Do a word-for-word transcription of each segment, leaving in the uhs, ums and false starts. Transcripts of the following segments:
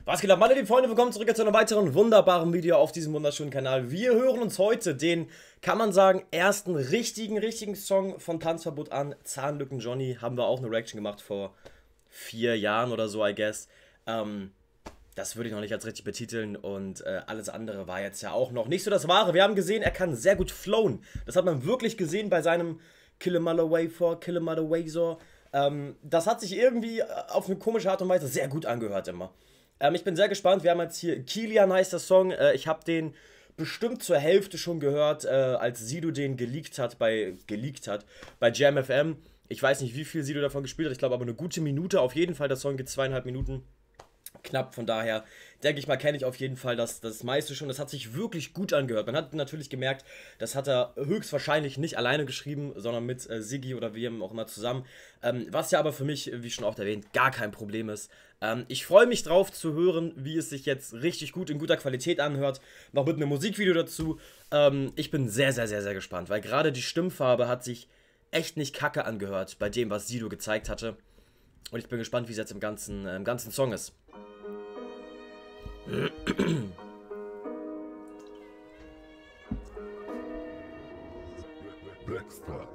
Was geht ab, meine lieben Freunde, willkommen zurück zu einem weiteren wunderbaren Video auf diesem wunderschönen Kanal. Wir hören uns heute den, kann man sagen, ersten richtigen, richtigen Song von Tanzverbot an. Zahnlücken Johnny, haben wir auch eine Reaction gemacht vor vier Jahren oder so, I guess. Ähm, das würde ich noch nicht als richtig betiteln und äh, alles andere war jetzt ja auch noch nicht so das Wahre. Wir haben gesehen, er kann sehr gut flowen. Das hat man wirklich gesehen bei seinem Kill a Mother Way for, Kill a Mother Way so. Ähm, das hat sich irgendwie auf eine komische Art und Weise sehr gut angehört immer. Ähm, ich bin sehr gespannt. Wir haben jetzt hier Kilian heißt der Song. Äh, ich habe den bestimmt zur Hälfte schon gehört, äh, als Sido den geleakt hat bei geleakt hat bei Jam F M. Ich weiß nicht, wie viel Sido davon gespielt hat. Ich glaube aber eine gute Minute. Auf jeden Fall, der Song geht zweieinhalb Minuten. Knapp, von daher denke ich mal, kenne ich auf jeden Fall das, das meiste schon. Das hat sich wirklich gut angehört. Man hat natürlich gemerkt, das hat er höchstwahrscheinlich nicht alleine geschrieben, sondern mit äh, Siggi oder wem auch immer zusammen. Ähm, was ja aber für mich, wie schon auch erwähnt, gar kein Problem ist. Ähm, ich freue mich drauf zu hören, wie es sich jetzt richtig gut in guter Qualität anhört. Noch mit einem Musikvideo dazu. Ähm, ich bin sehr, sehr, sehr, sehr gespannt, weil gerade die Stimmfarbe hat sich echt nicht kacke angehört bei dem, was Sido gezeigt hatte. Und ich bin gespannt, wie es jetzt im ganzen, äh, im ganzen Song ist. Blackstar.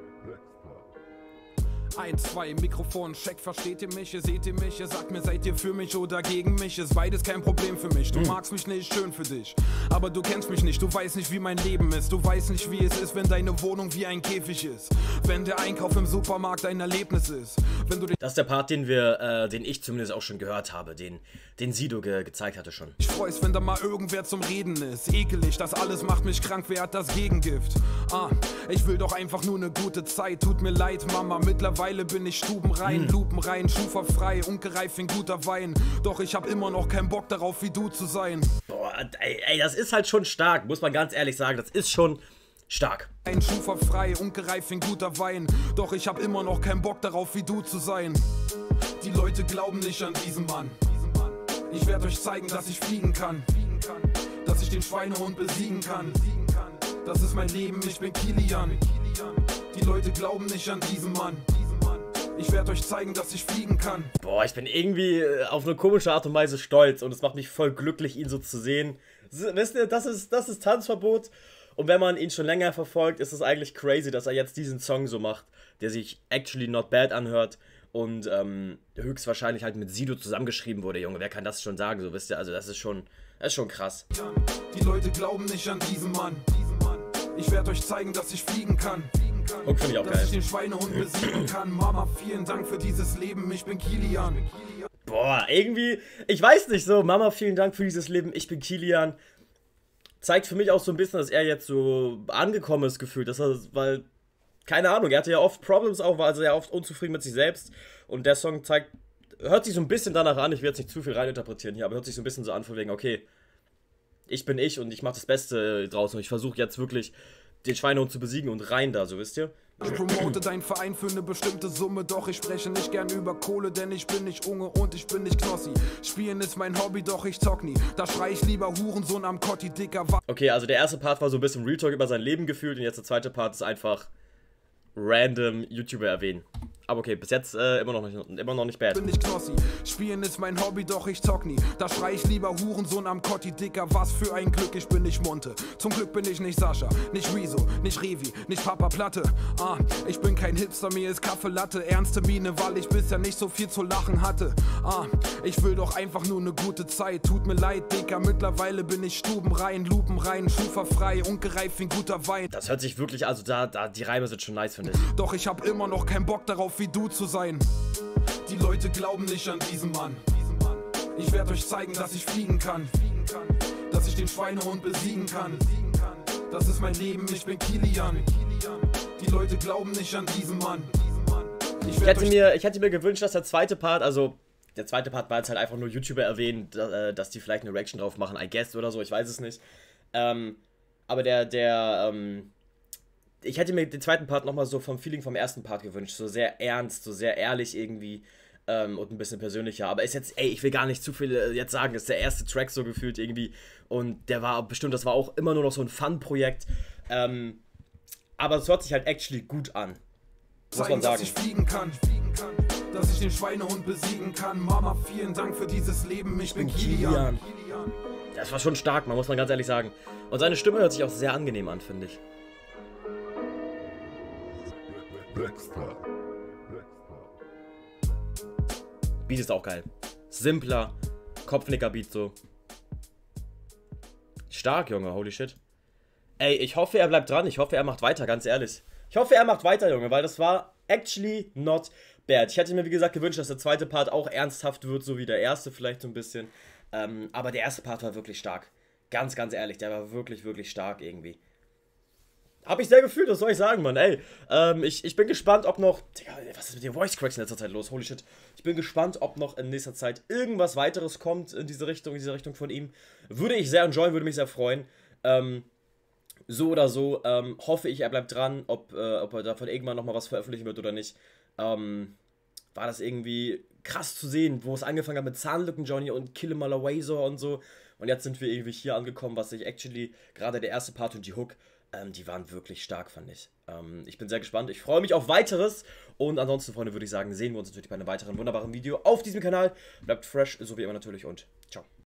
Ein, zwei, Mikrofon, check, versteht ihr mich, ihr seht ihr mich, ihr sagt mir, seid ihr für mich oder gegen mich, ist beides kein Problem für mich, du magst mich nicht, schön für dich, aber du kennst mich nicht, du weißt nicht, wie mein Leben ist, du weißt nicht, wie es ist, wenn deine Wohnung wie ein Käfig ist, wenn der Einkauf im Supermarkt ein Erlebnis ist, wenn du dich... Das ist der Part, den wir, äh, den ich zumindest auch schon gehört habe, den, den Sido ge gezeigt hatte schon. Ich freu's, wenn da mal irgendwer zum Reden ist, ekelig, das alles macht mich krank, wer hat das Gegengift? Ah, ich will doch einfach nur eine gute Zeit, tut mir leid, Mama, mittlerweile bin ich stubenrein, hm. lupenrein, schuferfrei, ungereift wie ein guter Wein. Doch ich hab immer noch keinen Bock darauf, wie du zu sein. Boah, ey, ey, das ist halt schon stark, muss man ganz ehrlich sagen, das ist schon stark. Ein schuferfrei, ungereift wie ein guter Wein. Doch ich hab immer noch keinen Bock darauf, wie du zu sein. Die Leute glauben nicht an diesen Mann. Ich werde euch zeigen, dass ich fliegen kann. Dass ich den Schweinehund besiegen kann. Das ist mein Leben, ich bin Kilian. Die Leute glauben nicht an diesen Mann. Ich werde euch zeigen, dass ich fliegen kann. Boah, ich bin irgendwie auf eine komische Art und Weise stolz und es macht mich voll glücklich, ihn so zu sehen. Wisst ihr, das ist, das ist Tanzverbot. Und wenn man ihn schon länger verfolgt, ist es eigentlich crazy, dass er jetzt diesen Song so macht, der sich actually not bad anhört und ähm, höchstwahrscheinlich halt mit Sido zusammengeschrieben wurde, Junge. Wer kann das schon sagen, so wisst ihr? Also das ist schon, das ist schon krass. Die Leute glauben nicht an diesen Mann. Ich werde euch zeigen, dass ich fliegen kann. Und finde ich auch dass geil. ich den Schweinehund besiegen kann. Mama, vielen Dank für dieses Leben, ich bin Kilian. Boah, irgendwie, ich weiß nicht so, Mama, vielen Dank für dieses Leben, ich bin Kilian. Zeigt für mich auch so ein bisschen, dass er jetzt so angekommen ist gefühlt, dass er, weil, keine Ahnung, er hatte ja oft Problems auch, war also ja oft unzufrieden mit sich selbst. Und der Song zeigt, hört sich so ein bisschen danach an, ich will jetzt nicht zu viel reininterpretieren hier, aber hört sich so ein bisschen so an, von wegen, okay, ich bin ich und ich mache das Beste draußen und ich versuche jetzt wirklich den Schweinehund zu besiegen und rein da, so wisst ihr? Ich promote deinen Verein für eine bestimmte Summe, doch ich spreche nicht gern über Kohle, denn ich bin nicht Unge und ich bin nicht Knossi. Spielen ist mein Hobby, doch ich zock nie. Da schrei ich lieber Hurensohn am Kotti, dicker Wa... Okay, also der erste Part war so ein bisschen Real Talk über sein Leben gefühlt und jetzt der zweite Part ist einfach random YouTuber erwähnen. Aber okay, bis jetzt äh, immer, noch nicht, immer noch nicht bad. Bin nicht Knossi. Spielen ist mein Hobby, doch ich zock nie. Da schrei ich lieber Hurensohn am Kotti, dicker, was für ein Glück, ich bin nicht Monte. Zum Glück bin ich nicht Sascha, nicht Rezo, nicht Revi, nicht Papa Platte. Ah, ich bin kein Hipster, mir ist Kaffee Latte. Ernste Miene, weil ich bisher nicht so viel zu lachen hatte. Ah, ich will doch einfach nur eine gute Zeit. Tut mir leid, dicker, mittlerweile bin ich stubenrein, lupenrein, schuferfrei, ungereift wie ein guter Wein. Das hört sich wirklich, also da, da die Reime sind schon nice, finde ich. Doch ich hab immer noch keinen Bock darauf, wie du zu sein. Die Leute glauben nicht an diesen Mann. Ich werde euch zeigen, dass ich fliegen kann. Dass ich den Schweinehund besiegen kann. Das ist mein Leben, ich bin Kilian. Die Leute glauben nicht an diesen Mann. Ich, ich, hätte mir, ich hätte mir gewünscht, dass der zweite Part, also der zweite Part war jetzt halt einfach nur YouTuber erwähnen, dass die vielleicht eine Reaction drauf machen, I guess oder so, ich weiß es nicht. Ähm, aber der, der, ähm, ich hätte mir den zweiten Part nochmal so vom Feeling vom ersten Part gewünscht. So sehr ernst, so sehr ehrlich irgendwie ähm, und ein bisschen persönlicher. Aber ist jetzt, ey, ich will gar nicht zu viel äh, jetzt sagen. Ist der erste Track so gefühlt irgendwie. Und der war bestimmt, das war auch immer nur noch so ein Fun-Projekt. Ähm, aber es hört sich halt actually gut an. Muss man sagen. Dass ich fliegen kann. dass ich den Schweinehund besiegen kann. Mama, vielen Dank für dieses Leben, ich bin Kilian. Das war schon stark, man muss man ganz ehrlich sagen. Und seine Stimme hört sich auch sehr angenehm an, finde ich. Beat ist auch geil. Simpler, Kopfnicker-Beat so. Stark, Junge, holy shit. Ey, ich hoffe, er bleibt dran. Ich hoffe, er macht weiter, ganz ehrlich. Ich hoffe, er macht weiter, Junge, weil das war actually not bad. Ich hätte mir, wie gesagt, gewünscht, dass der zweite Part auch ernsthaft wird, so wie der erste vielleicht so ein bisschen. Ähm, aber der erste Part war wirklich stark. Ganz, ganz ehrlich, der war wirklich, wirklich stark irgendwie. Hab ich sehr gefühlt, was soll ich sagen, Mann, ey. Ähm, ich, ich bin gespannt, ob noch... Digga, was ist mit den Voice Cracks in letzter Zeit los? Holy shit. Ich bin gespannt, ob noch in nächster Zeit irgendwas weiteres kommt in diese Richtung, in diese Richtung von ihm. Würde ich sehr enjoyen, würde mich sehr freuen. Ähm, so oder so, ähm, hoffe ich, er bleibt dran, ob, äh, ob er davon irgendwann nochmal was veröffentlichen wird oder nicht. Ähm, war das irgendwie krass zu sehen, wo es angefangen hat mit Zahnlücken Johnny und Kill 'Em All Away so und so. Und jetzt sind wir irgendwie hier angekommen, was ich actually, gerade der erste Part und die Hook, Ähm, die waren wirklich stark, fand ich. Ähm, ich bin sehr gespannt. Ich freue mich auf weiteres. Und ansonsten, Freunde, würde ich sagen, sehen wir uns natürlich bei einem weiteren wunderbaren Video auf diesem Kanal. Bleibt fresh, so wie immer natürlich und ciao.